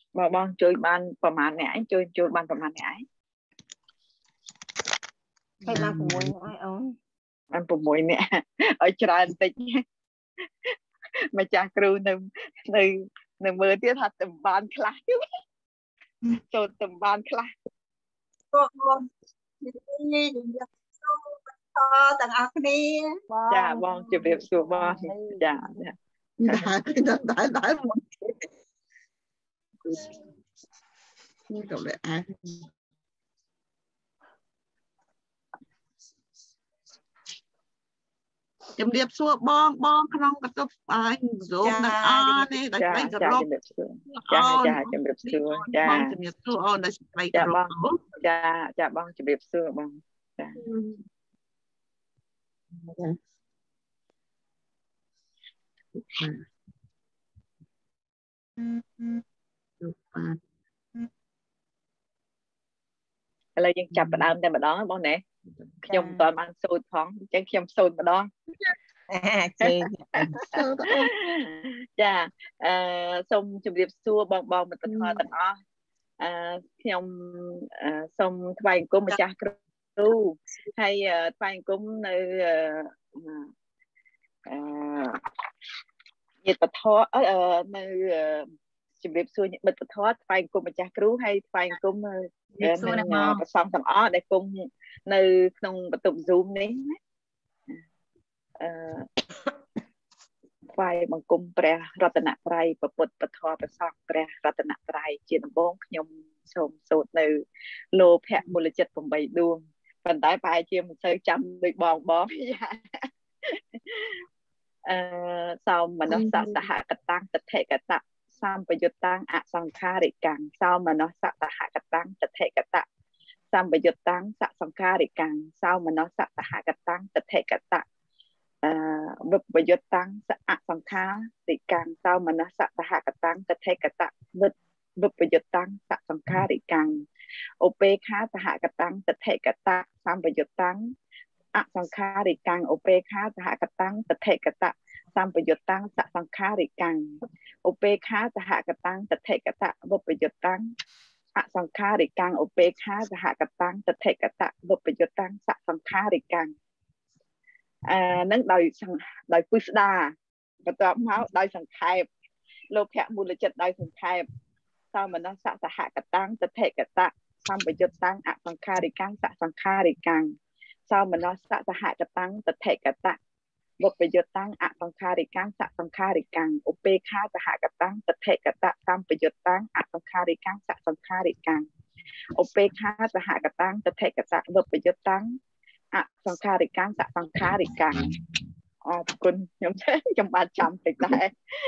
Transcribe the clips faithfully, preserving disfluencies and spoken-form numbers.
បងបងជួយបានប្រហែលអ្នកឯងជួយជួយបានប្រហែលអ្នកឯងហើយបាន6នាក់ហើយអូនបាន6នាក់ឲ្យច្រើនតិចម្ចាស់គ្រូនៅនៅនៅមើលទៀតថាតំបានខ្លះទៀតចូលតំបានខ្លះបងបងនេះយកសូមបន្តទាំងអស់គ្នាចាបងជម្រាបសួរបងចាដែរដែរដែរមកនេះក៏លេអាជំរាបសួរបងបងក្នុងបន្ទប់អញសូមទាំងអស់នេះដែលស្ដីគោរពចាចាជំរាបសួរចាបងជំរាបសួរអូនដែលស្ដីគោរពចាចាបងជំរាបសួរបងចាឥឡូវយើងចាប់ផ្ដើមតែម្ដងបងណាខ្ញុំមិនទាន់បានសូត្រផងអញ្ចឹងខ្ញុំសូត្រម្ដងចាអឺសូមជម្រាបសួរបងបងមិត្តធម៌ទាំងអស់អឺខ្ញុំសូមថ្វាយអង្គមម្ចាស់គ្រូហើយថ្វាយអង្គមនៅអឺញាតិពធនៅជម្រាបសួរមិត្តពធថ្វាយអង្គមម្ចាស់គ្រូហើយថ្វាយអង្គមព្រះសង្ឃទាំងអស់ដែលគង់នៅក្នុងបន្ទប់ Zoom នេះណាអឺថ្វាយបង្គំព្រះរតនត្រ័យព្រះពុទ្ធពធព្រះសង្ឃព្រះរតនត្រ័យជាដំបូងខ្ញុំសូមសូត្រនៅលោភៈមូលចិត្ត8ដួងប៉ុន្តែប្រហែលជាមិនសូវចាំដូចបងបងអឺសោមនស្សសហកតាំងតថេកតៈសម្បយុតាំងអសង្ខារិកាំងសោមនស្សសហកតាំងតថេកតៈសម្បយុតាំងសសង្ខារិកាំងសោមនស្សសហកតាំងតថេកតៈអឺវិបយុតាំងសអសង្ខារិកាំងសោមនស្សសហកតាំងតថេកតៈវិវិបយុតាំងសសង្ខារិកាំងឧបេខាសហកតាំងតថេកតៈសម្បយុតាំងអសង្ខារិកាំងឧបេខាសហកតាំងតថេកតៈសម្បយុតាំងសសង្ខារិកាំងឧបេខាសហកតាំងតថេកតៈវិបយុតាំងអសង្ខារិកាំងឧបេខាសហកតាំងតថេកតៈវិបយុតាំងសសង្ខារិកាំងអឺនឹងដោយដោយពុស្ដាបន្ទាប់មកដោយសង្ខេបលោភៈមូលចិត្តដោយសង្ខេបសោមនស្សសហកតាំងតថេកតៈសម្បយុតាំងអសង្ខារិកាំងសសង្ខារិកាំងសោមនស្សសហកតាំងតថេកតៈវិបយុតាំងអសង្ខារិកាំងសសង្ខារិកាំងឧបេខាសហកតាំងតថេកតៈសម្បយុតាំងអសង្ខារិកាំងសសង្ខារិកាំងឧបេខាសហកតាំងតថេកតៈវិបយុតាំងអសង្ខារិកាំងសសង្ខារិកាំងអរគុណខ្ញុំខ្ញុំបានចាំតិចដែរ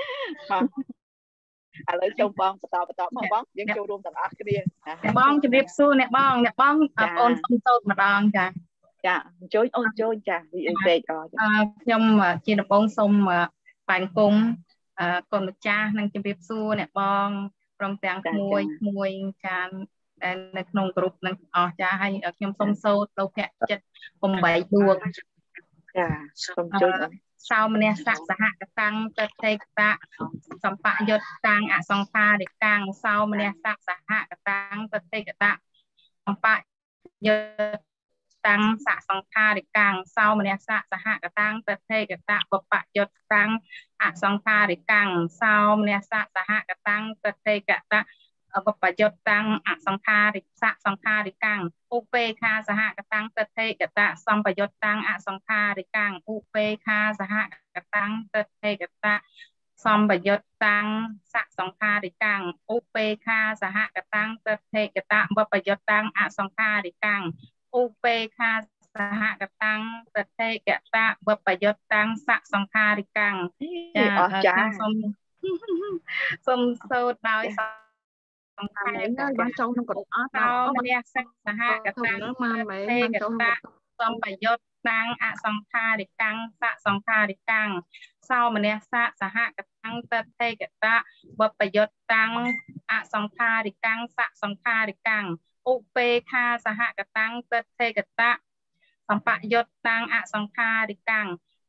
ឥឡូវសូមបងបន្តបន្តបងបងយើងចូលរួមទាំងអស់គ្នាបងជម្រាបសួរអ្នកបងអ្នកបងបងអូនសូមសូត្រម្ដងចាចាអញ្ជើញអូនអញ្ជើញចាវីអេពេកអខ្ញុំជាដំបូងសូមបាញ់គុំកូនម្ចាស់និងជម្រាបសួរអ្នកបងព្រមទាំងក្មួយក្មួយចានដែលនៅក្នុងក្រុមនឹងអស់ចាហើយខ្ញុំសូមសូត្រលោភៈចិត្ត8ដួងចាសូមជួយសោមនស្សសហកតាំងតថេកតៈសម្បយុតតាំងអសង្ខារិកាំងសោមនស្សសហកតាំងតថេកតៈសម្បយុតតាំងសសង្ខារិកាំងសោមនស្សសហកតាំងតថេកតៈបបយុតតាំងអសង្ខារិកាំងសោមនស្សសហកតាំងតថេកតៈបបយុតតាំងអសង្ខារិសសង្ខារិកាំងឧបេខាសហកតាំងតថេកតៈសម្បយុតតាំងអសង្ខារិកាំងឧបេខាសហកតាំងតថេកតៈសម្បយុតតាំងសសង្ខារិកាំងឧបេខាសហកតាំងតថេកតៈបបយុតតាំងអសង្ខារិកាំងឧបេខាសហកតាំងតថេកតៈបបយុតតាំងសសង្ខារិកាំងចាអស្ចារ្យសូមសូមសូត្រដោយសង្ខេបបានចូលក្នុងកฎអត់សោមនស្សសហកតាំងតថេកតៈសម្បយុតតាំងអសង្ខារិកាំងសសង្ខារិកាំងសោមនស្សសហកតាំងតថេកតៈបបយុតតាំងអសង្ខារិកាំងសសង្ខារិកាំងឧបេខាសហកតាំងតថេកតៈសម្បយុតតាំងអសង្ខារិកាំង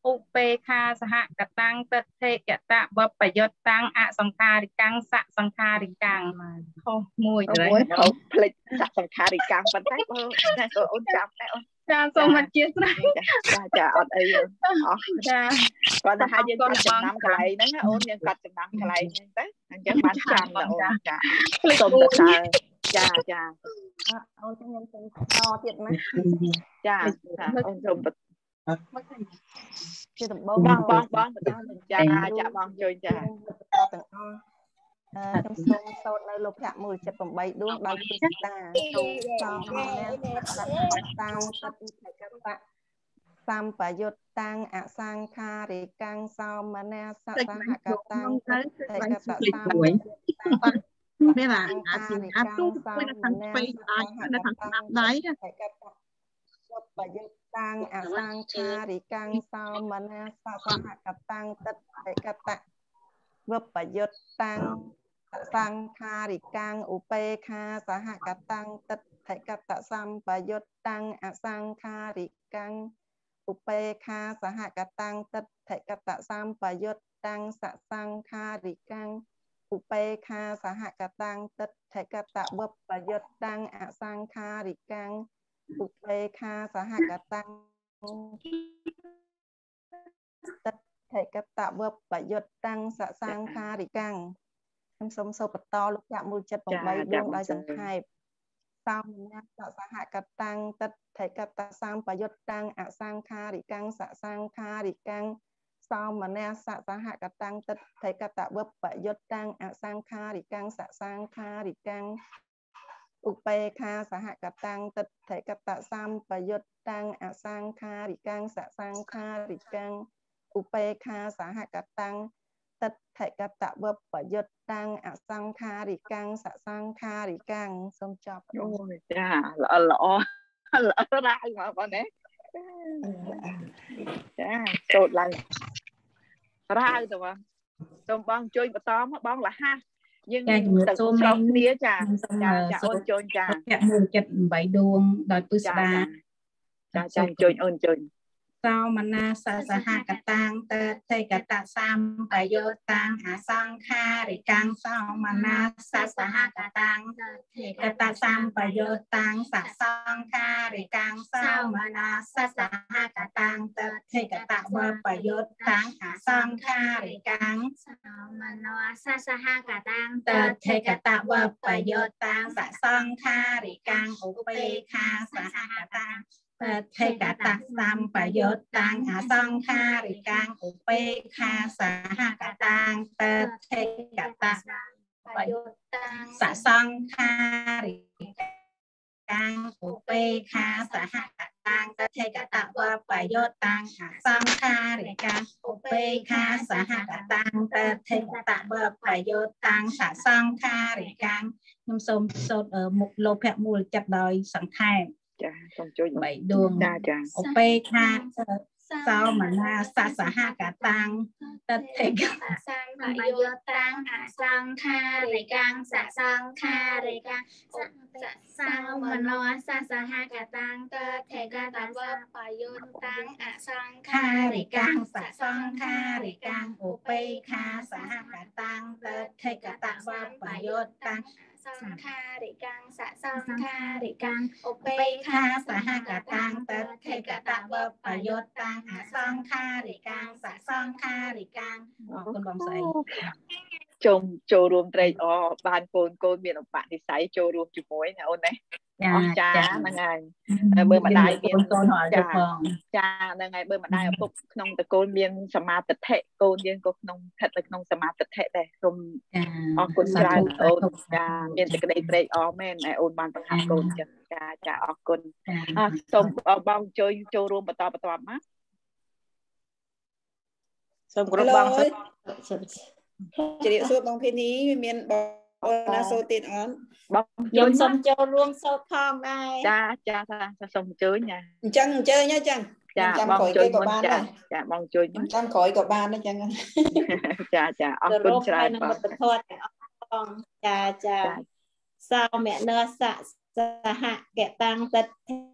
อุเปคาสหกตังตเทกตะวัปปยตตังอสังคาริกังสะสังคาริกังโอ้มวยเลยเขาผลิตสะสังคาริกังปันได้บ่นั่นก็อ้นจำได้อ้นจ้าส่งมาเจี๊ยบนะจ้าจ้าอดไอ้อ๋อจ้าก่อนหายังกัดจำนำอะไรนั่นนะอ้นยังกัดจำนำอะไรนั่นเต้ยังมันจำนะอ้นจ้าส่งตาจ้าจ้าអូនខ្ញុំសូមតទៀតណាចាអូនសូមជាដំបូងបងបងបងចាចាបងជួយចាទាំងអស់ខ្ញុំសូមសូត្រនៅលោកភៈមូលចិត្តeightដួងដោយពិស្ដាសូមសំណាក់តាំងតតិកតៈសម្បយុត្តតាំងអសង្ខារិកាំងសោមនាសសហកតាំងតតិកតៈសម្នេះឡាអាស៊ីអាទូពេលខាងស្វ័យអាចនៅខាងស្ដាប់ដៃណាបយុត្តតាំងអសង្ខារិកាំងសោមនាសសហកតាំងតតិកតៈវបយុត្តតាំងសង្ខារិកាំងឧបេខាសហកតាំងតតិកតៈសម្បយុត្តតាំងអសង្ខារិកាំងឧបេខាសហកតាំងតតិកតៈសម្បយុត្តតាំងសសង្ខារិកាំងឧបេខាសហកតាំងតតិកតៈវបយុត្តតាំងអសង្ខារិកាំងឧបេខាសហកតាំងតតិកតៈវបយុត្តតាំងសសង្ខារិកាំងខ្ញុំសូមសូមបន្តលោកភៈមូលចិត្តeightដួងដោយសង្ខេបសោមនស្សសហកតាំងតតិកតៈសម្បយុត្តតាំងអសង្ខារិកាំងសសង្ខារិកាំងសោមនស្សសហកតាំងតតិកតៈវបយុត្តតាំងអសង្ខារិកាំងសសង្ខារិកាំងឧបេខាសហកតាំងតតិកតៈសម្បយុត្តតាំងអសង្ខារិកាំងសសង្ខារិកាំងឧបេខាសហកតាំងតតិកតៈវបយុត្តតាំងអសង្ខារិកាំងសសង្ខារិកាំងសូមចប់អូចាល្អល្អល្អរ៉ាយមកបងណាចាចូលឡើងរ៉ាវទៅបងសូមបងជួយបន្តមកបងលះហាយើងទៅស្រុកគ្នាចាចាចាអូនជួយចាភៈមូលចិត្តeightដួងដោយពិស្ដាចាចាជួយអូនជួយសោមនាសសហកតាំងតតិកតៈសម្បយុត្តតាំងអសង្ខារិកាំងសោមនាសសហកតាំងតតិកតៈសម្បយុត្តតាំងសសង្ខារិកាំងសោមនាសសហកតាំងតតិកតៈវបយុត្តតាំងអសង្ខារិកាំងសោមនាសសហកតាំងតតិកតៈវបយុត្តតាំងសសង្ខារិកាំងឧបេខាសហកតាំងតតិកតៈសម្បយុត្តតាំងអសង្ខារិកាំងឧបេខាសហកតាំងតតិកតៈសម្បយុត្តតាំងសសង្ខារិកាំងឧបេខាសហកតាំងតតិកតៈវបយុត្តតាំងអសង្ខារិកាំងឧបេខាសហកតាំងតតិកតៈវបយុត្តតាំងសសង្ខារិកាំងខ្ញុំសូមសូត្រមុខលោភៈមូលចិត្តដោយសង្ខេបចាសូមជួយ eightដួងចាចាឧបេខាសោមនាសសហកតាំងតតិកតៈសម្បយុត្តតាំងអសង្ខារិកាំងសសង្ខារិកាំងសោមនាសសហកតាំងតតិកតៈវបយុត្តតាំងអសង្ខារិកាំងសសង្ខារិកាំងឧបេខាសហកតាំងតតិកតៈវបយុត្តតាំងសង្ខារិកាំងសសង្ខារិកាំងឧបេខាសហកតាំងតតិកតៈវបយុត្តតាំងអសង្ខារិកាំងសសង្ខារិកាំងអរគុណបងស្រីចូលចូលរួមត្រេកអរបានកូនកូនមានឧបនិស្ស័យចូលរួមជាមួយណាអូនណាអស្ចារ្យហ្នឹងហើយមើលម្ដាយមានកូនចាចាហ្នឹងហើយមើលម្ដាយឪពុកក្នុងតកូលមានសមាទិដ្ឋិកូនយើងក៏ក្នុងស្ថិតនៅក្នុងសមាទិដ្ឋិដែរសូមអរគុណច្រើនអូនចាមានសេចក្តីត្រេកអរមែនហើយអូនបានបង្ហាត់កូនចឹងចាចាអរគុណអរសូមបងជួយចូលរួមបន្តបន្តមកសូមគោរពបងសិនជម្រាបសួរបងភេនីមានបងអូនណាសូទៀតអត់បងខ្ញុំសូមចូលរួមសូត្រផងដែរចាចាចាសូមអញ្ជើញណាអញ្ចឹងអញ្ជើញអញ្ចឹងចាបងជួយក៏បានដែរចាបងជួយតាមក្រោយក៏បានដែរអញ្ចឹងចាចាអរគុណច្រើនបងមិត្តធម៌ទាំងអស់បងចាចាសោមនស្សសហកតាំងត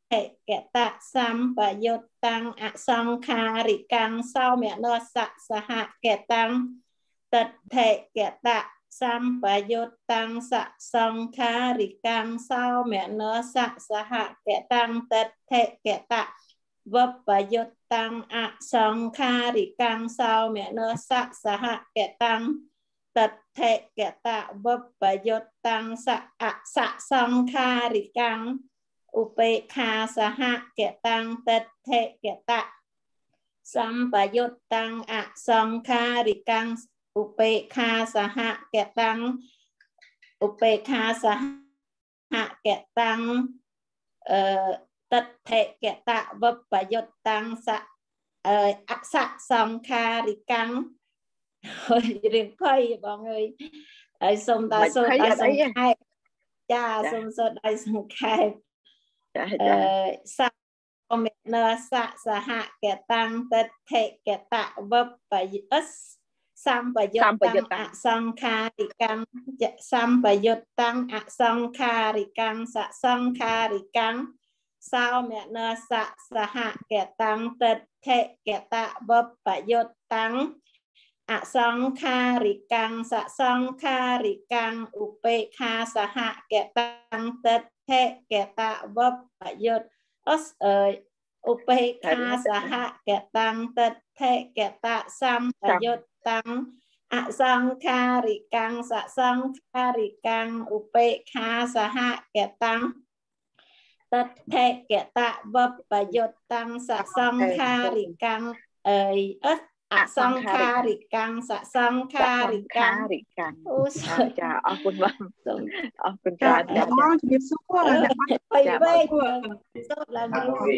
ថេកតៈសម្បយុត្តតាំងអសង្ខារិកាំងសោមនស្សៈសហកតាំងតថេកតៈសម្បយុត្តតាំងសសង្ខារិកាំងសោមនស្សៈសហកតាំងតថេកតៈវបយុត្តតាំងអសង្ខារិកាំងសោមនស្សៈសហកតាំងតថេកតៈវបយុត្តតាំងសអសសង្ខារិកាំងឧបេខាសហកតាំងតថេកតៈសម្បយុត្តតាំងអសង្ខារិកាំងឧបេខាសហកតាំងឧបេខាសហកតាំងអឺតថេកតៈវបយុត្តតាំងសអអសសង្ខារិកាំងហើយរៀងភ័យបងអើយហើយសូមដល់សូមដល់សង្ខេបចាសូមសូមដល់សង្ខេបអឺសមេនសៈសហកតាំងតថេកតៈវបយុត្តសម្បយុត្តតាំងអសង្ខារិកាំងសម្បយុត្តតាំងអសង្ខារិកាំងសសង្ខារិកាំងសោមនស្សៈសហកតាំងតថេកតៈវបយុត្តតាំងអសង្ខារិកាំងសសង្ខារិកាំងឧបេខាសហកតាំងតថេកតៈវបយុត្តអសអើយឧបេខាសហកតាំងតថេកតៈសម្បយុត្តតាំងអសង្ខារិកាំងសសង្ខារិកាំងឧបេខាសហកតាំងតថេកតៈវបយុត្តតាំងសសង្ខារិកាំងអើយអសអសង្ខារិកាំងសសង្ខារិកាំងអូចាអរគុណបងអរគុណចាចាបងជំរាបសួរភ័យវែងសូមឡើងរួច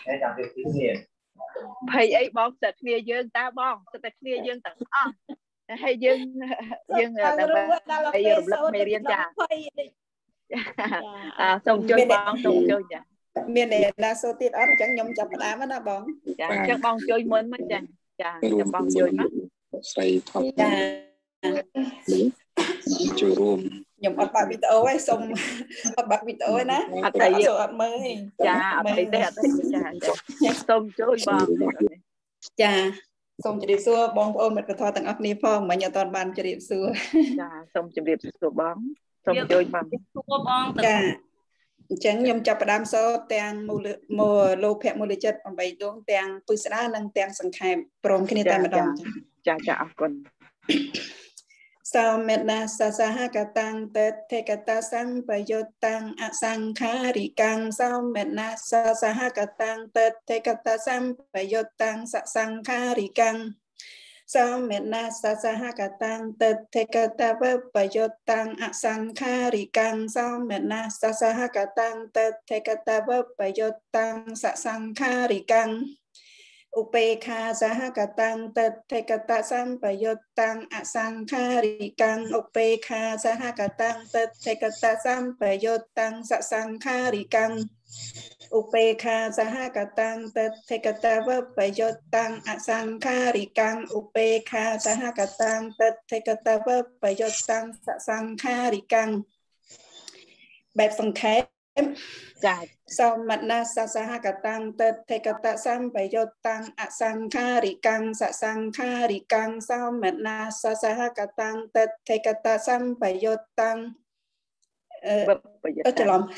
ភ័យអីបងតែគ្នាយើងតើបងតែគ្នាយើងទាំងអស់ហើយយើងយើងដើម្បីរំលឹកមេរៀនចាអឺសូមជួយបងសូមជួយចាមានអ្នកណាសូទៀតអត់អញ្ចឹងខ្ញុំចាប់ផ្ដើមណាបងចាអញ្ចឹងបងជួយមុនមកចាចាចាំបងជួយមកស្រីថតចាចូលរួមខ្ញុំអត់បាក់វីដេអូទេសូមអត់បាក់វីដេអូទេណាអត់ទេសូមអត់មើលចាអត់ទេអត់ទេចាចាសូមជួយបងចាសូមជម្រាបសួរបងប្អូនមិត្តពធទាំងអស់គ្នាផងមិញអត់ទាន់បានជម្រាបសួរចាសូមជម្រាបសួរបងសូមជួយបងសួរបងចាអញ្ចឹងខ្ញុំចាប់ផ្ដើមសូត្រទាំងមូលមូលោភៈមូលចិត្តeightដួងទាំងពុស្ដានិងទាំងសង្ខេបព្រមគ្នាតែម្ដងចាចាអរគុណសោមេណាសសហកតាំងតថេកតាសម្បយុត្តតាំងអសង្ខារិកាំងសោមេណាសសហកតាំងតថេកតាសម្បយុត្តតាំងសសង្ខារិកាំងសោមេណាសសហកតាំងតថេកតាវបយុត្តតាំងអសង្ខារិកាំងសោមេណាសសហកតាំងតថេកតាវបយុត្តតាំងសសង្ខារិកាំងឧបេខាសហកតាំងតថេកតសម្បយុត្តតាំងអសង្ខារិកាំងឧបេខាសហកតាំងតថេកតសម្បយុត្តតាំងសសង្ខារិកាំងឧបេខាសហកតាំងតថេកតវបយុត្តតាំងអសង្ខារិកាំងឧបេខាសហកតាំងតថេកតវបយុត្តតាំងសសង្ខារិកាំងបែបសង្ខេបចាសោមនស្សៈសហកតាំងតថេកតសម្បយុត្តតាំងអសង្ខារិកាំងសសង្ខារិកាំងសោមនស្សៈសហកតាំងតថេកតសម្បយុត្តតាំងអឺច្រឡំ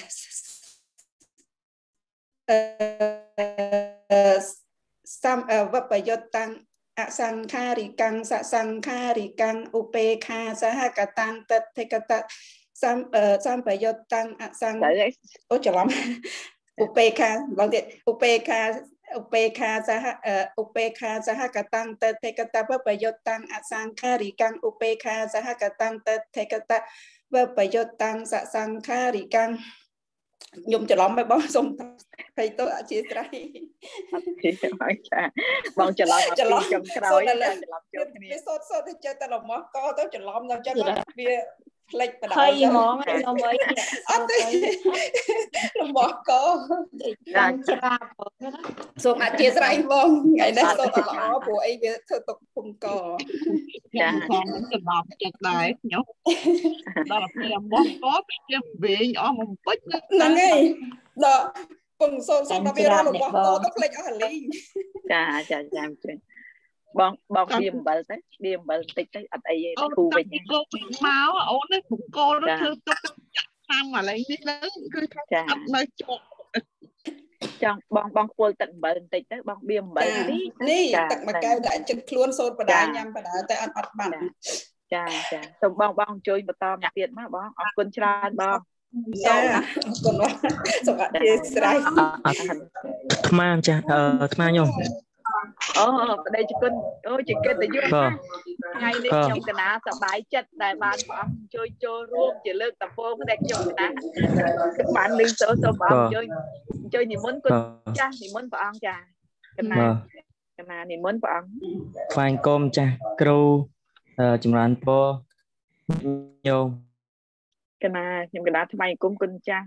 អឺសំវបយុត្តតាំងអសង្ខារិកាំងសសង្ខារិកាំងឧបេខាសហកតាំងតថេកតសំសម្បយុត្តតាំងអសង្អូច្រឡំឧបេខាបងទៀតឧបេខាឧបេខាសហឧបេខាសហកតាំងតថេកតវបយុត្តតាំងអសង្ខារិកាំងឧបេខាសហកតាំងតថេកតវបយុត្តតាំងសសង្ខារិកាំងខ្ញុំច្រឡំហើយបងសូមភ័យទោសអធិស្ឋានអត់ទេបងចាបងច្រឡំអត់ពីចុងក្រោយច្រឡំចូលគ្នាវាសូត្រសូត្រទៅចេះតែលំអស់កទៅច្រឡំដល់ចឹងវាផ្លេចបដៅហើយហ្មងខ្ញុំអីអត់ទេលំអស់កយ៉ាងច្រើនបងណាសូមអធិស្ឋានបងថ្ងៃនេះសូត្រល្អព្រោះអីវាធ្វើទុកភូមិកចាខ្ញុំចំណាប់ចិត្តដែរខ្ញុំដល់ពេលមកក៏ខ្ញុំវិញអស់មួយពេជ្រហ្នឹងហើយដល់ពពងសូនសូនដល់វាររបស់តោទៅផ្លេចអស់ហលីងចាចាចាជួយបងបងបៀអំបិលទៅបៀអំបិលតិចទៅអត់អីទេគូវិញមកអូននេះបង្គោលនោះធ្វើទុកតាមកន្លែងនេះហ្នឹងគឺថាអត់នៅជាប់ចង់បងបងពុលទឹកអំបិលបន្តិចទៅបងបៀអំបិលនេះនេះទឹកមួយកែវដាក់ចិត្តខ្លួនសូនបដាញ៉ាំបដាតែអត់អត់បានចាចាសូមបងបងជួយបន្តមកទៀតមកបងអរគុណច្រើនបងចាអរគុណសុខភាពស្រ័យថ្មចាអឺថ្មខ្ញុំអូប្តីជគុណអូជកិត្តិយសថ្ងៃនេះខ្ញុំកណាសប្បាយចិត្តដែលបានព្រះអង្គជួយចូលរួមជាលើកដំបូងដែលខ្ញុំកណាបានលឺសូសូមព្រះអង្គជួយជួយនិមន្តគុណចាស់និមន្តព្រះអង្គចាកណាកណានិមន្តព្រះអង្គថ្វាយគុំចាស់គ្រូចម្រើនពរញោមកណាខ្ញុំកណាថ្វាយគុំគុណចាស់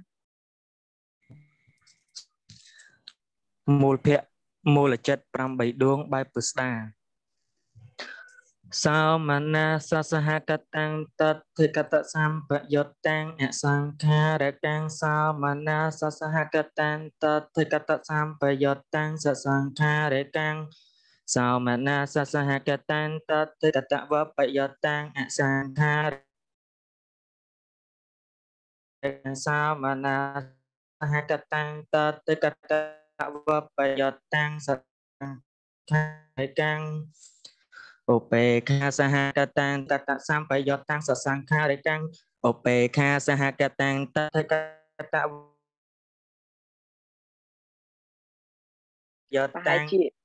មូលភ័ក្រមូលចិត្តប្រាំបីដួងបែបពុស្ដាសោមនាសសហកតាំងតតិកតសម្បយុតតាំងអសង្ខារកាំងសោមនាសសហកតាំងតតិកតសម្បយុតតាំងសសង្ខារកាំងសោមនាសសហកតាំងតតិកតវបយុតតាំងអសង្ខារសោមនាសហកតាំងតតិកតវបយុតតាំងសសង្ខារកាំងឧបេខាសហកតាំងតតសម្បយុតតាំងសសង្ខារកាំងឧបេខាសហកតាំងតតិកតយុតតាំង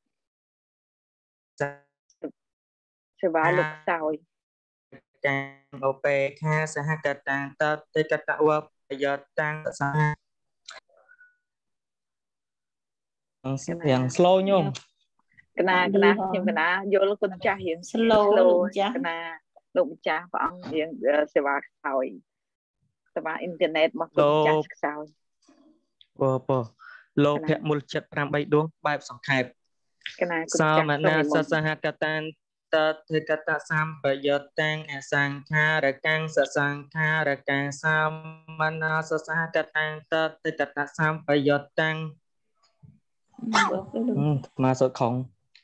សេវាលោកសោយកាំងឧបេខាសហកតាំងតតិកតវបយុតតាំងសសង្ខារយ៉ាង slow ញោមកណាកណាខ្ញុំកណាយល់គុណចាស់រៀង slow ចាស់កណាលោកម្ចាស់ព្រះអង្គរៀងសេវាខ្សោយសេវាអ៊ីនធឺណិតមកគុណចាស់ខ្សោយពពលោភៈមូលចិត្តប្រាំបីដួងបែបសង្ខេបកណាគុណចាស់សោមនាសសហកតាំងតតិកតសម្បយុតតាំងអសង្ខារកាំងសសង្ខារកាំងសោមនាសសហកតាំងតតិកតសម្បយុតតាំងមកសុខខំ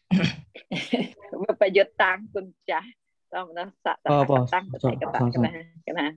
ប្រយុទ្ធតាំងគុណចាស់តាមណាសតតាំងតាំងកតកណាកណា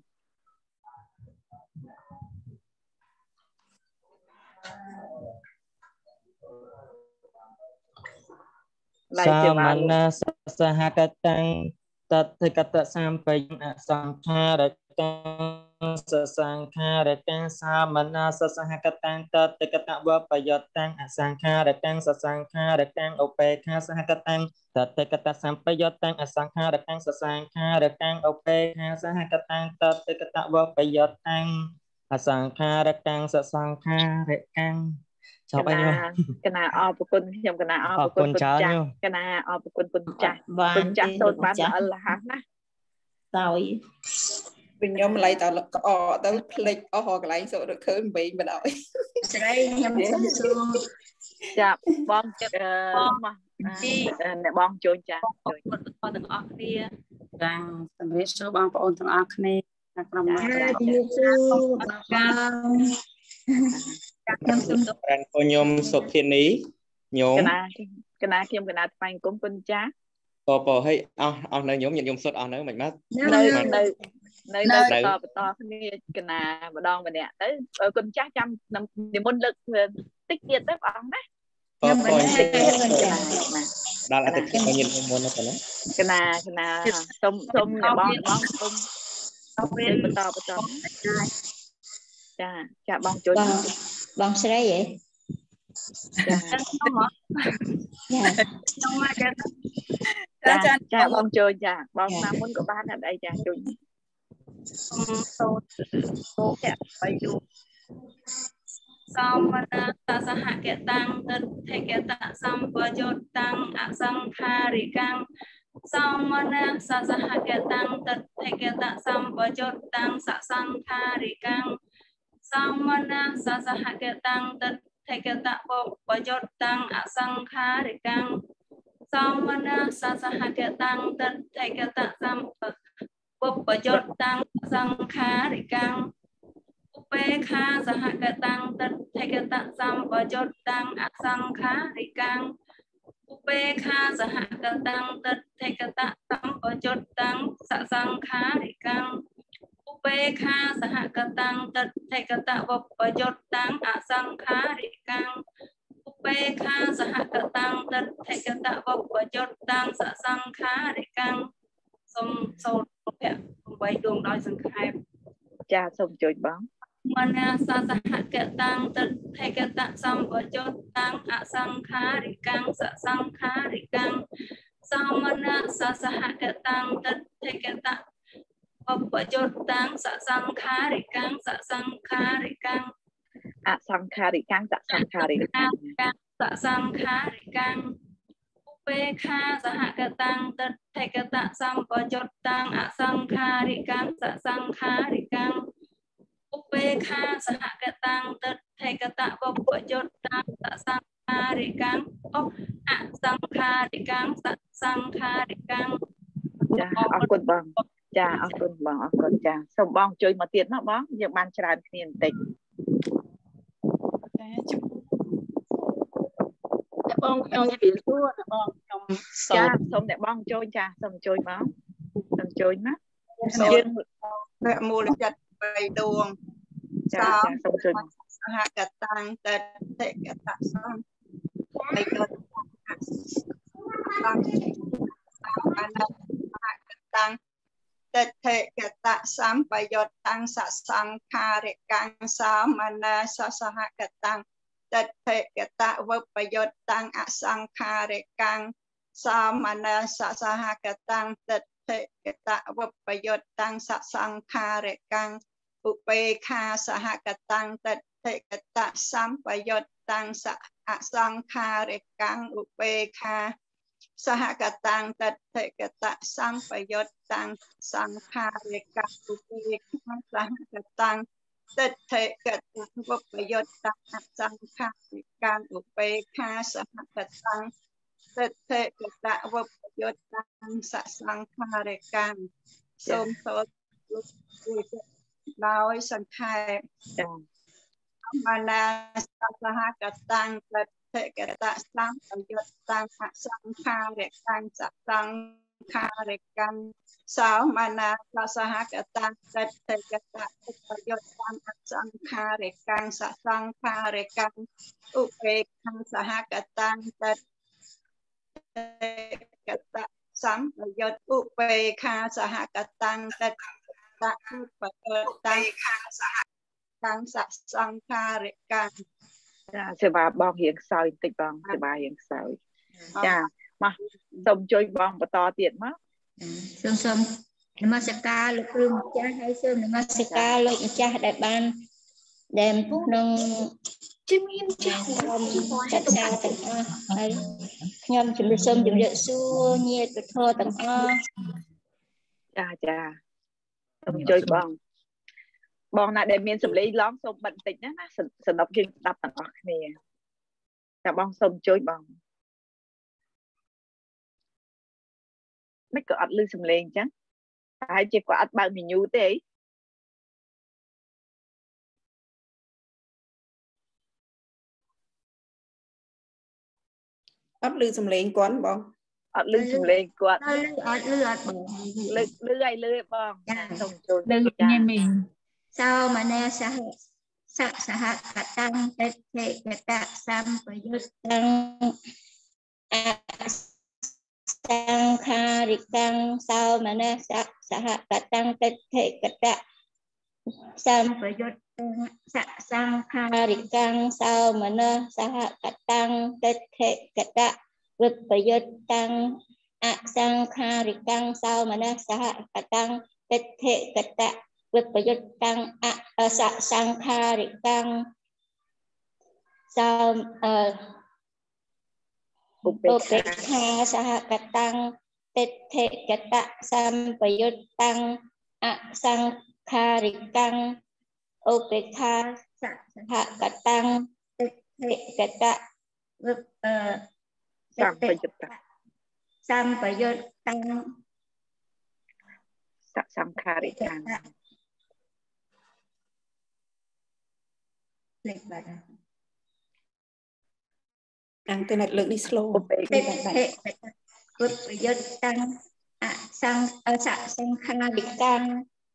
សាមណាសហកតាំងតតិកតសម្បយអសង្ខារកាំងសសង្ខារកាំងសាមណាសហកតាំងតតិកតវបយុតតាំងអសង្ខារកាំងសសង្ខារកាំងឧបេខាសហកតាំងតតិកតសម្បយុតតាំងអសង្ខារកាំងសសង្ខារកាំងឧបេខាសហកតាំងតតិកតវបយុតតាំងអសង្ខារកាំងសសង្ខារកាំងចប់ហើយញោមកណាអរគុណខ្ញុំកណាអរគុណគុណចាស់កណាអរគុណគុណចាស់គុណចាស់សូត្របានល្អលះណាសោយវិញខ្ញុំឡៃតកអទៅផ្លេចអស់កន្លែងសូត្រឃើញវិញមិនអោយស្រីខ្ញុំសុំសួរចាប់បងចិត្តមកអ្នកបងជួយចាស់ជួយបងប្អូនទាំងអស់គ្នាចាសម្រាប់សួរបងប្អូនទាំងអស់គ្នាក្រុមមកចាជំរាបសួរខ្ញុំសូមខ្ញុំសុភានីញោមកណាកណាខ្ញុំកណាថ្វាយគុំគុណចាស់ពពឲ្យអស់អស់នៅញោមខ្ញុំសុទ្ធអស់នៅមិនមកនៅនៅនៅនៅបន្តបន្តគ្នាកណាម្ដងម្នាក់ទៅគុណចាស់ចាំនិមន្តលើកតិចទៀតទៅបងណាខ្ញុំមិនតិចទៀតដល់អតិថិជនញិតមុនទៅណាកណាកណាសូមសូមអ្នកបងបងសូមសូមបន្តបន្តចាចាបងជួយបងស្រីហ៎ចាខ្ញុំមកខ្ញុំមកចាចាចាបងជួយចាបងតាមមុនក៏បានដែរអីចាជួយសូមសូមចាបាយយូសមនាសហកតាំងតតិកតសម្បយុតតាំងអសង្ខារិកាំងសមនាសហកតាំងតតិកតសម្បយុតតាំងសសង្ខារិកាំងសមនាសហកតាំងតតិកតបយុតតាំងអសង្ខារិកាំងសមនាសហកតាំងតតិកតសម្បបយុតតាំងសង្ខារិកាំងឧเปคาสหกตังตัทเทกตะสัมปยุตตังอสังขาริกังอุเปคาสหกตังตัทเทกตะสัมปยุตตังสสังขาริกังอุเปคาสหกตังตัทเทกตะวปยุตตังอสังขาริกังอุเปคาสหกตังตัทเทกตะวปยุตตังสสังขาริกังសូមសូមពៈបីដួងដោយសង្ខេបចាសូមជួយបងមនាសសហកតាំងតថេកតសម្បយុតតាំងអសង្ខារិកាំងសសង្ខារិកាំងសមនាសសហកតាំងតថេកតបបយុតតាំងសសង្ខារិកាំងសសង្ខារិកាំងអសង្ខារិកាំងសសង្ខារិកាំងសសង្ខារិកាំងឧបេខាសហកតាំងតថេកតសម្បយុតតាំងអសង្ខារិកាំងសសង្ខារិកាំងឧបេខាសហកតាំងតថេកតវពយុតតាំងសសង្ខារិកាំងអសង្ខារិកាំងសសង្ខារិកាំងចាអរគុណបងចាអរគុណបងអរគុណចាសូមបងជួយមកទៀតណាបងយើងបានច្រើនគ្នាបន្តិចចាបងខ្ញុំនិយាយសួរបងខ្ញុំចាសូមអ្នកបងជួយចាសូមជួយបងសូមជួយណាយើងអ្នកមូលចិត្តបីដួងចាសូមជួយសហកតាំងតតិកតសំបីដួងតាំងអនសហកតាំងតតិកតសម្បយុតតាំងសសង្ខារិកាំងសាមនាសសហកតាំងតតិកតវបយុតតាំងអសង្ខារិកាំងសាមនាសសហកតាំងតតិកតវបយុតតាំងសសង្ខារិកាំងឧបេខាសហកតាំងតតិកតសម្បយុតតាំងសអសង្ខារិកាំងឧបេខាសហកតាំងតតិកតសម្បយុតតាំងសង្ខារិកាំងឧបេខាសហកតាំងតតិកតវបយុតតាំងអសង្ខារិកាំងឧបេខាសហកតាំងតតិកតវបយុតតាំងសសង្ខារិកាំងសូមសូមដោយសង្ខេបចាមនាសហកតាំងតតិកតសម្បយុតតាំងអសង្ខារិកាំងសសង្ខារិកាំងសោមនាសហកតាំងតតិកតឧបយុតតាំងអសង្ខារិកាំងសសង្ខារិកាំងឧបេខាសហកតាំងតតិកតសម្បយុតឧបេខាសហកតាំងតតិតឧបយុតតាំងខាសហតាំងសសង្ខារិកាំងចាសេវាបងរៀងខ្សោយបន្តិចបងសេវារៀងខ្សោយចាមកសូមជួយបងបន្តទៀតមកសូមសូមនមស្ការលោកគ្រូម្ចាស់ហើយសូមនមស្ការលោកម្ចាស់ដែលបានដែលក្នុងជំនាញចាស់ខ្ញុំចាត់ការទាំងអស់ហើយខ្ញុំជំរាបសូមជំរាបសួរញាតិធម៌ទាំងអស់ចាចាសូមជួយបងបងណាដែលមានសម្លេងឡងសូមបិទបន្តិចណាណាសំណុកយើងស្ដាប់ទាំងអស់គ្នាចាបងសូមជួយបងមិនក៏អត់ឮសម្លេងអញ្ចឹងហើយជាគាត់អត់បើកមេញូទេអត់ឮសម្លេងគាត់បងអត់ឮសម្លេងគាត់ឮអត់ឮអត់បងឮឮហើយឮបងសូមជួយឮញ៉ែមីងសោមនេសហសសហកតាំងតតិកតសម្បយុតតាំងអសង្ខារិកាំងសោមនេសហកតាំងតតិកតសម្បយុតតាំងសសង្ខារិកាំងសោមនេសហកតាំងតតិកតវិបយុតតាំងអសង្ខារិកាំងសោមនេសហកតាំងតតិកតវិបយុតតាំងអសសង្ខារិកាំងសោមអឧបេខាសហកតាំងតតិកតសម្បយុតតាំងអសង្ខារិកាំងឧបេខាសហកតាំងតតិកតវិបសម្បយុតសម្បយុតតាំងសសង្ខារិកាំងលេខបាត់អ៊ីនធឺណិតលើកនេះ slow ពេកពេកគុតប្រយុទ្ធតាំងអសង្ឃស័កសង្ខារិកាំ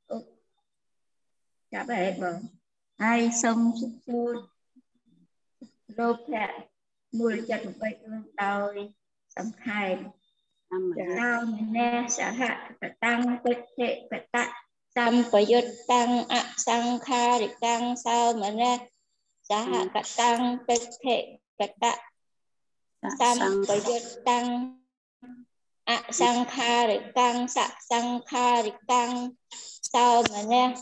ចាប់ហើយបងហើយសូមសួរលោកភៈមូលចិត្តបំពេញដោយសង្ខេបសោមនស្សសហកតាំងពេតិកតៈសម្បយុត្តតាំងអសង្ខារិកាំសោមនស្សសហកតាំងពេតិកតៈសម្បយុត្តតាំងអសង្ខារិកាំសសង្ខារិកាំសោមនស្ស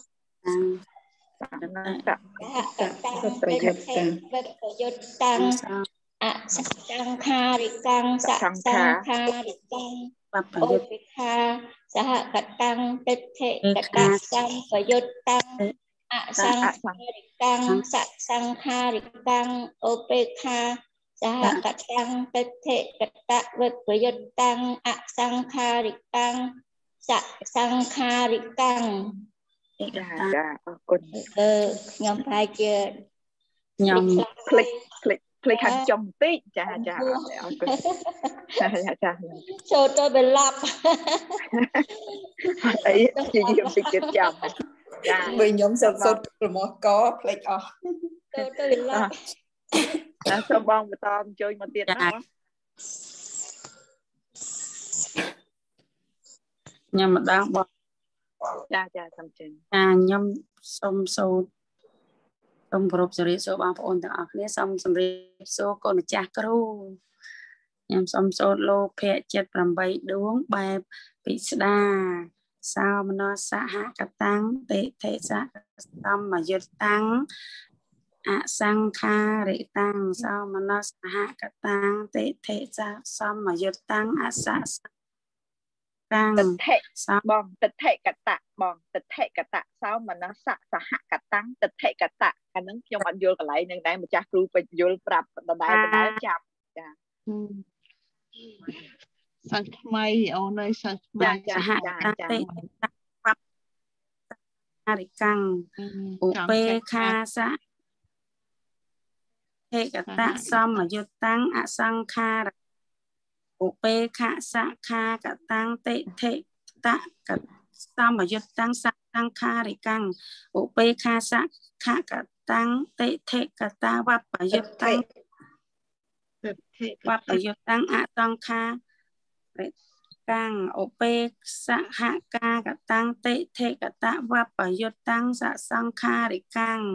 ប្រយុទ្ធតាំងប្រយុទ្ធតាំងអសង្ខារិកាំសសង្ខារិកាំឧបេខាសហកតាំងពេតិកតៈសម្បយុត្តតាំងអសង្ខារិកាំសសង្ខារិកាំឧបេខាសហកតាំងពេតិកតៈវិបយុត្តតាំងអសង្ខារិកាំសសង្ខារិកាំចាចាអរគុណអឺខ្ញុំប្រហែលជាខ្ញុំคลิกคลิกคลิกខាងចំបន្តិចចាចាអរគុណចាចាចូលទៅបឡប់អីជាយាមតិចទៀតចាំចាវិញខ្ញុំសុទ្ធសុទ្ធប្រមោះកផ្លេចអស់ចូលទៅបឡប់ចាសូមបងបន្តអញ្ជើញមកទៀតណាខ្ញុំម្ដងបងចាចាសូមជើញចាខ្ញុំសូមសូមសូមគោរពជម្រាបសួរបងប្អូនទាំងអស់គ្នាសូមជម្រាបសួរកូនម្ចាស់គ្រូខ្ញុំសូមសូត្រលោភៈចិត្តប្រាំបីដួងបែបពិស្ដាសោមនស្សសហកតាំងតិថិសៈសម្បយុត្តតាំងអសង្ខារិតាំងសោមនស្សសហកតាំងតិថិសៈសម្បយុត្តតាំងអសសតាំងតិថិបងតិថិកតៈបងតិថិកតៈសោមនស្សសហកតាំងតិថិកតៈអានឹងខ្ញុំអត់យល់កន្លែងនឹងដែរម្ចាស់គ្រូបញ្យល់ប្រាប់ដដែលដដែលចាប់ចាសាំងថ្មីអូនអើយសាំងថ្មីសហកតាំងតិអរិកាំងឧបេខាសៈហេកតៈសម្បយុត្តតាំងអសង្ខារឧបេខសខាកតាំងតិថិតៈកសម្បយុត្តតាំងសង្ខារិកាំងឧបេខាសខាកតាំងតិថិកតាវបយុត្តតាំងវបយុត្តតាំងអសង្ខារិកាំងឧបេសហកាកតាំងតិថិកតាវបយុត្តតាំងសសង្ខារិកាំង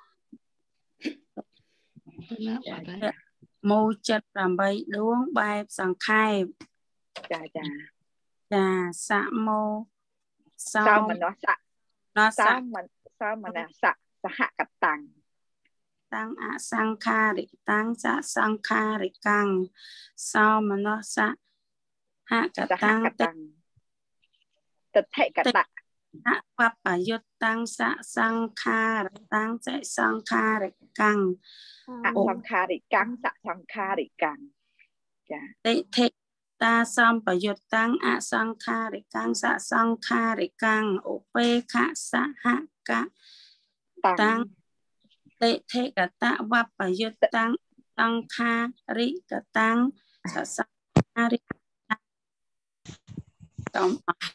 មូលចិត្តប្រាំបីដួងបែបសង្ខេបចាចាចាសមោសោមនស្សសោមសោមនស្សសហកតាំងតាំងអសង្ខារិតាំងសសង្ខារិកាំងសោមនស្សសហកតាំងតិថិកតៈបបយុត្តតាំងសសង្ខារតាំងសសង្ខារិកាំងអសង្ខារិកាំងសសង្ខារិកាំងចាតិថិតាសម្បយុត្តតាំងអសង្ខារិកាំងសសង្ខារិកាំងឧបេខសហកតាំងតិថិកតវបយុត្តតាំងសង្ខារិកតាំងសសង្ខារិកាំងតំ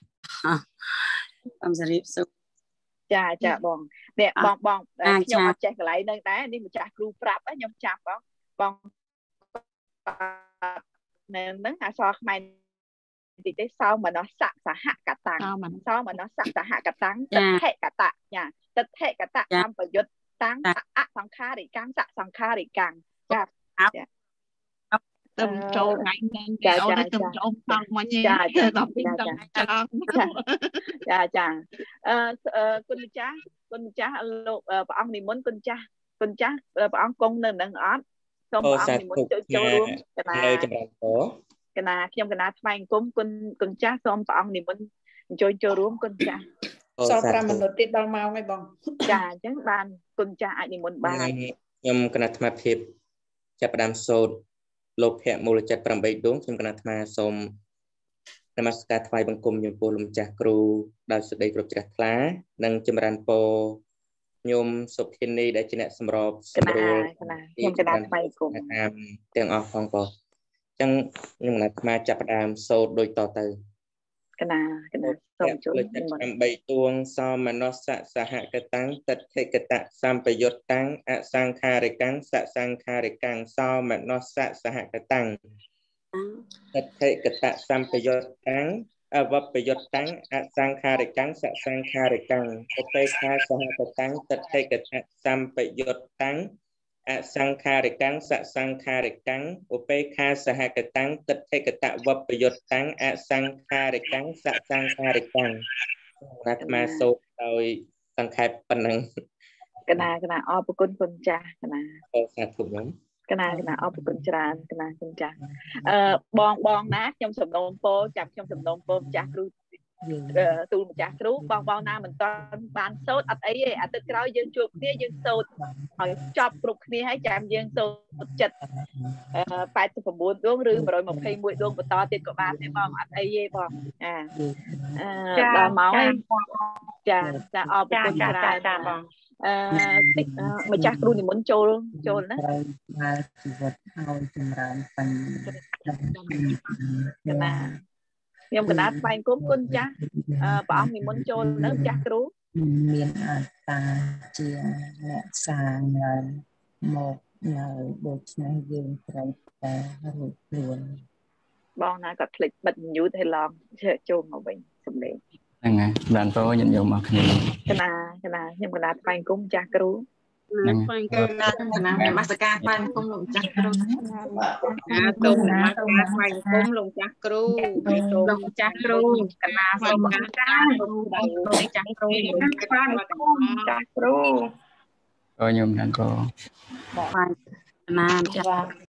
តំសរិបសុចាចាបងនេះបងបងខ្ញុំអត់ចេះកន្លែងនឹងដែរនេះម្ចាស់គ្រូប្រាប់ខ្ញុំចាប់បងបងនៅនឹងអក្សរខ្មែរតិចទេសោមនស្សសហកតាំងសោមនស្សសហកតាំងតិថិកតៈចាតិថិកតៈសម្បយុត្តតាំងអសង្ខារិកាំងសសង្ខារិកាំងចាទៅចូលថ្ងៃហ្នឹងគេអូនទៅចូលផងមកចាចាដល់ពីដល់ចាចាអឺគុណម្ចាស់គុណម្ចាស់លោកព្រះអង្គនិមន្តគុណចាស់គុណចាស់ព្រះអង្គគង់នៅនឹងអត់សូមព្រះអង្គនិមន្តចូលចូលរួមកណាចម្រើនពរកណាខ្ញុំកណាថ្វាយអង្គមគុណគុណចាស់សូមព្រះអង្គនិមន្តអញ្ជើញចូលរួមគុណចាស់សល់ប្រាំមិនិតទៀតដល់ម៉ោងហើយបងចាអញ្ចឹងបានគុណចាស់អាចនិមន្តបានខ្ញុំគណៈអាត្មាភាពចាប់ផ្ដើមសូត្រលោកភៈមូលចិត្តប្រាំបីដួងខ្ញុំគណៈអាត្មាសូមនមស្ការថ្វាយបង្គំចំពោះលោកម្ចាស់គ្រូដោយសេចក្តីគោរពជ្រះថ្លានិងចម្រើនពរញោមសុខិនីដែលជាអ្នកសម្របសម្រួលខ្ញុំកណ្ដាលថ្មីគុំតាមទាំងអស់ផងបងអញ្ចឹងខ្ញុំណាត់អាត្មាចាប់ផ្ដើមសូត្រដូចតទៅកណាកណាសូមជួយតាមបីទួងសមនស្សសហកតាំងតថេកតៈសម្បយុតតាំងអសង្ខារិកាំងសសង្ខារិកាំងសមនស្សសហកតាំងតថេកតៈសម្បយុតតាំងអវបយុតតាំងអសង្ខារិកាំងសសង្ខារិកាំងឧបេខាសហកតាំងតថេកតៈសម្បយុតតាំងអសង្ខារិកាំងសសង្ខារិកាំងឧបេខាសហកតាំងតថេកតៈវបយុតតាំងអសង្ខារិកាំងសសង្ខារិកាំងអាត្មាសូត្រដោយសង្ខេបប៉ុណ្ណឹងកណាកណាអរគុណគុណចាស់កណាអរសាធុខ្ញុំកណាកណាអរគុណច្រើនកណាគុណចាស់អឺបងបងណាខ្ញុំសំណូមពរចាប់ខ្ញុំសំណូមពរចាស់គ្រូទូលម្ចាស់គ្រូបងបងណាមិនទាន់បានសូត្រអត់អីទេអាទិត្យក្រោយយើងជួបគ្នាយើងសូត្រឲ្យចប់គ្រប់គ្នាហើយចាំយើងសូត្រចិត្តប៉ែតសិប៩ដួងឬមួយរយម្ភៃមួយដួងបន្តទៀតក៏បានទេបងអត់អីទេបងអាដល់ម៉ោងហើយចាចាអរគុណច្រើនចាបងអឺតិចម្ចាស់គ្រូនិមន្តចូលចូលណាមកជីវិតឲ្យចម្រើនបញ្ញាខ្ញុំកណាត់ស្វែងគុំគុណចាស់ព្រះអង្គនិមន្តចូលនៅចាស់គ្រូមានអត្តាជាអ្នកសាងមកនៅដូច្នេះយើងត្រូវតែរួចខ្លួនបងណាក៏ភ្លេចបិទញូតឲ្យឡងចូលមកវិញសម្លេងហ្នឹងហើយបានតញាតិញោមមកគ្នាកណាកណាខ្ញុំកណាត់ស្វែងគុំចាស់គ្រូស្វែងគុំណាកណានមស្ការស្វែងគុំលោកចាស់គ្រូអាសូមនមស្ការស្វែងគុំលោកចាស់គ្រូលោកចាស់គ្រូកណាសូមការសូមដៃលោកចាស់គ្រូស្វែងគុំចាស់គ្រូអរញោមទាំងក៏ស្វែងកណាចាស់